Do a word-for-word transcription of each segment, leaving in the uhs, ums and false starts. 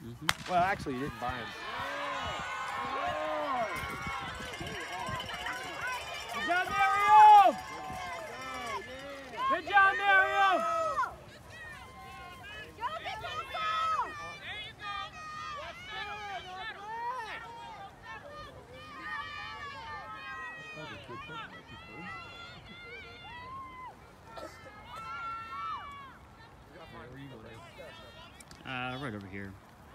Mm-hmm. Well, actually, you didn't buy them. Good job, Miriam! Good job, Miriam! Uh, right over here.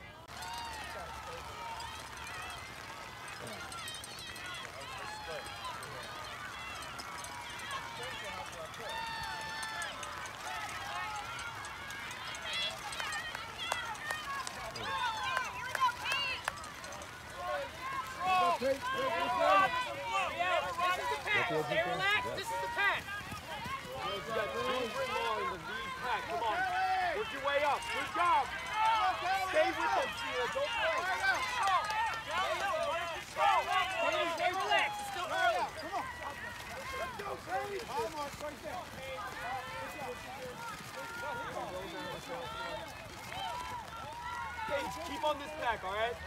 Stay relaxed. This is the pass. You got three more in the lead pack. Come on. Work your way up. Good job. Stay with them, Sheila. Don't play. Stay relaxed. It's still early. Come on. Let's go, Paige. Almost right there. Paige, keep on this pack, all right?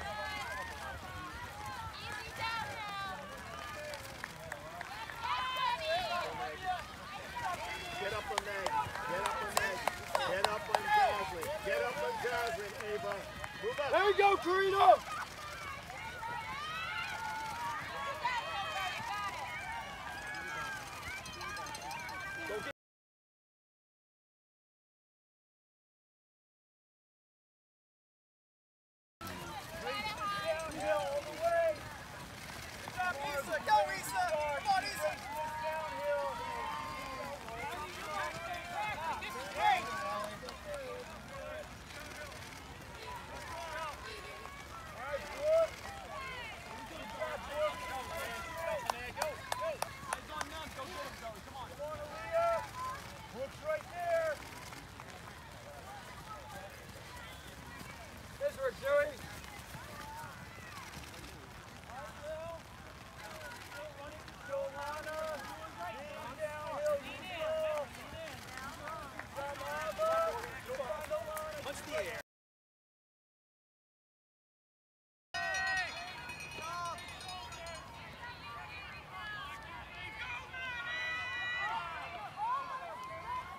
Get up on Maggie. Get up on Maggie. Get up on Jasmine. Get up on Jasmine, Ava. Move up. There you go, Karina.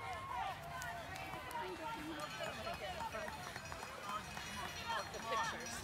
Pictures.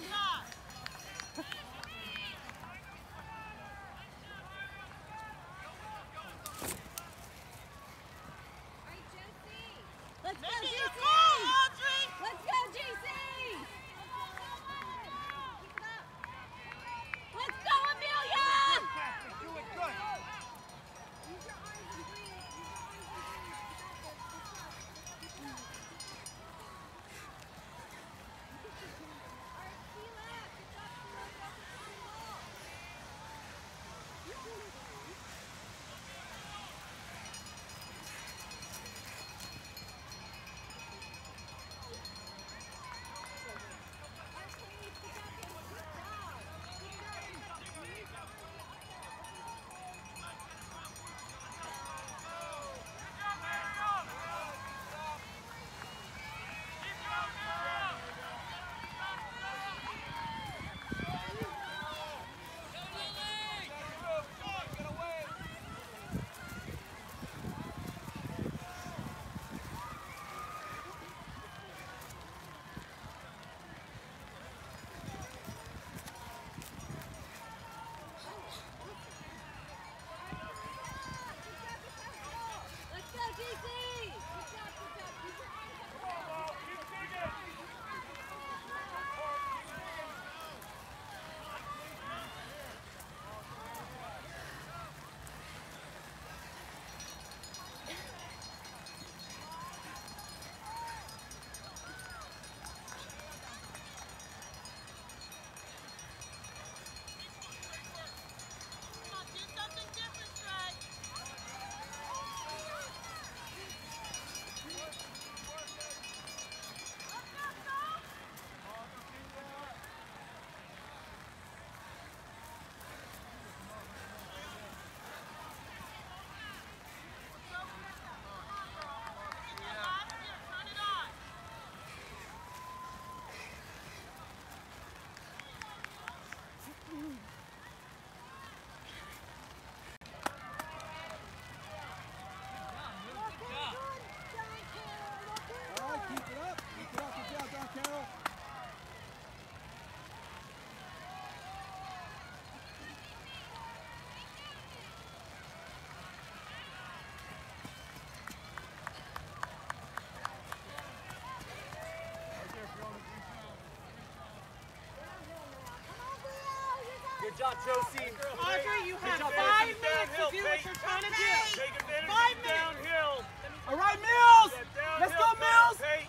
Good job, Josie. Audrey, you have job, five Josie. minutes to do what you're trying to do. Take advantage Five of minutes. downhill. All right, Mills. Downhill. Let's go, Mills. Hey.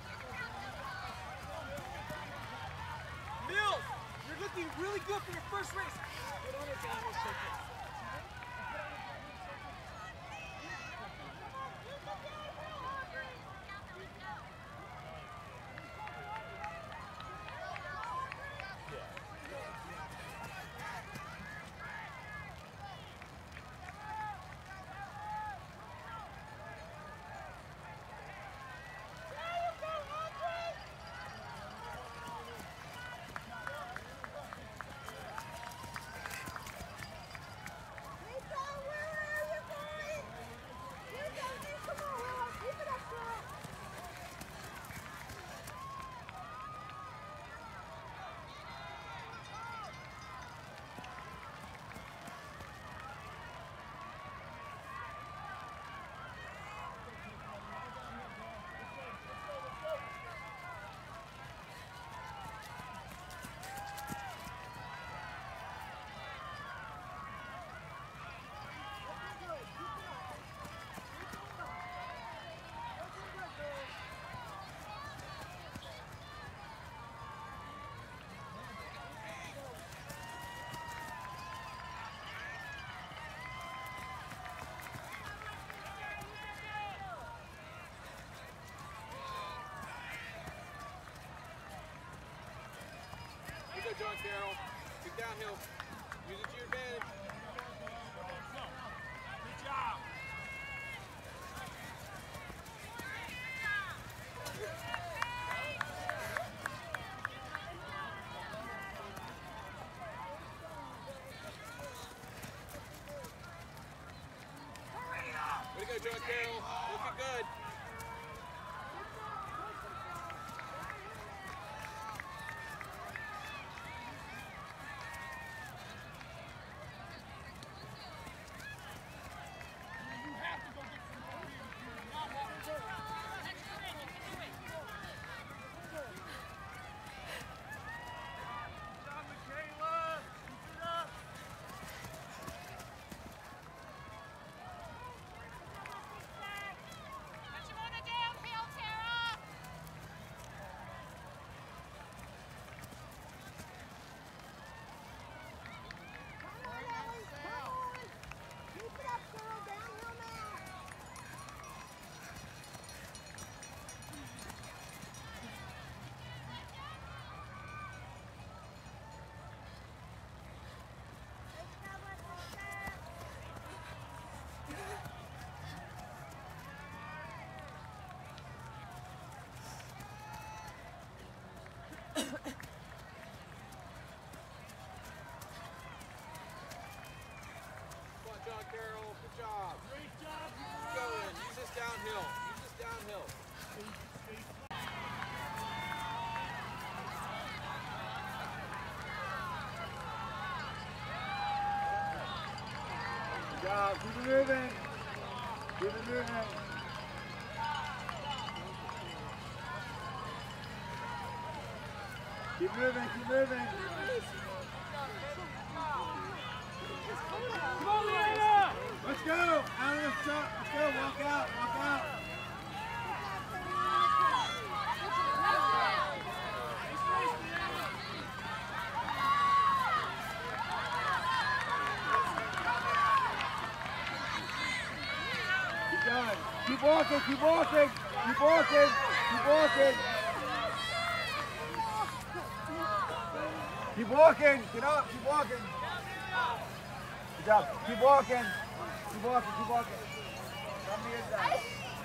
Mills, you're looking really good for your first race. Get on it, down, we'll shake it. Good, John Carroll. Get downhill. Use it to your advantage. Good job. Way to go, John Carroll. Looking good. John Carroll, good job. Great job. Keep going. Use this downhill. Use this downhill. Good job. Keep it moving. Keep it moving. Keep moving. Keep moving. Come on, Leona. Let's go. Out of the shot. Let's go. Walk out. Walk out. Keep going. Keep walking. Keep walking. Keep walking. Keep walking. Keep walking. Get up. Keep walking. Good job. Keep walking. Keep walking. Keep walking. Come to the inside.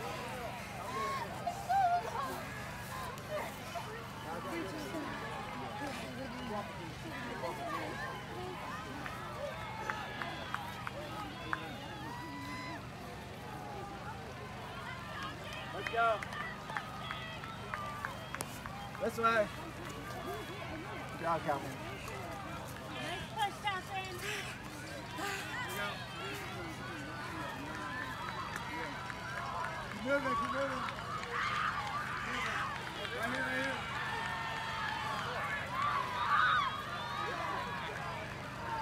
Let's go. This way. Good job, Calvin. Nice push down, Sandy. Keep moving, keep moving. Right here, right here.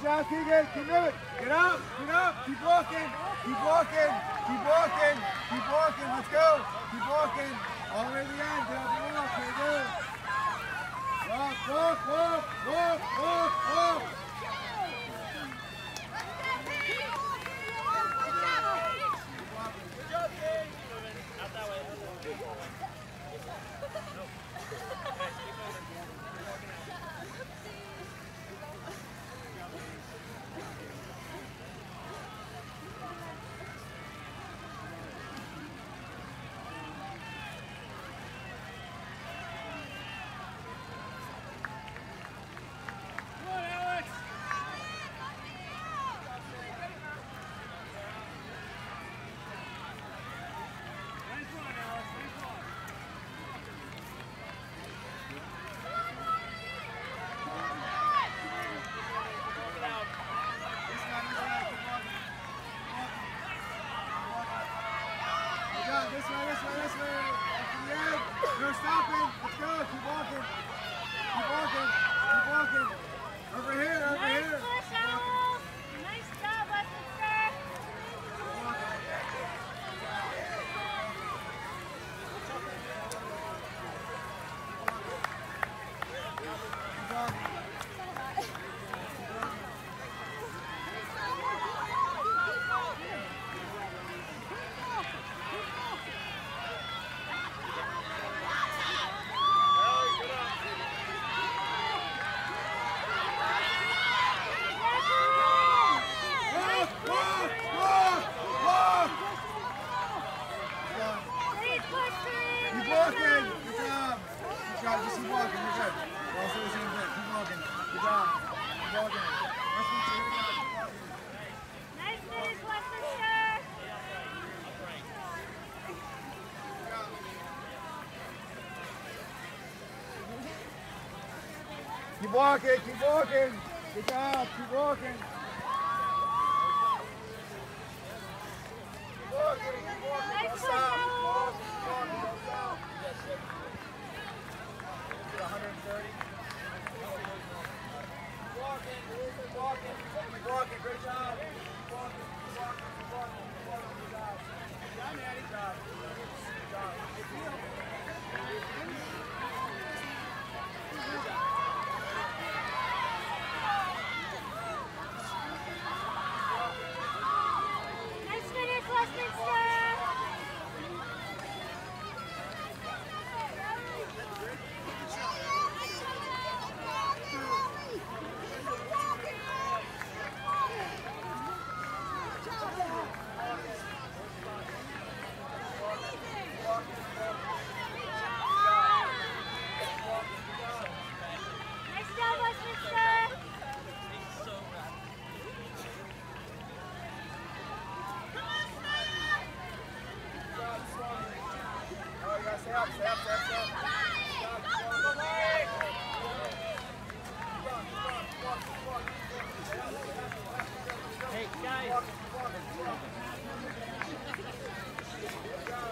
job, Keegan. Keep moving. Get up. Get up. Keep walking. Keep walking. Keep walking. Keep walking. Let's go. Keep walking. All the way to the end. Get up and walk. Here we go. Walk, walk, walk, walk, walk, walk. This way, this way, this way. After the end. No stopping. Let's go. Keep walking. Keep walking. Keep walking. Over here, over nice here. Push, Owl. Nice job, Westminster. Keep walking. Keep walking. Keep walking, keep walking. Good job, keep walking. Keep walking, keep walking. Don't stop. Keep walking, keep walking, don't stop. one hundred thirty. Keep walking, keep walking, keep walking. Great job. Keep walking, keep walking, keep walking, keep walking. Good job. Good job, Manny. Good job. Good job. Hey, guys.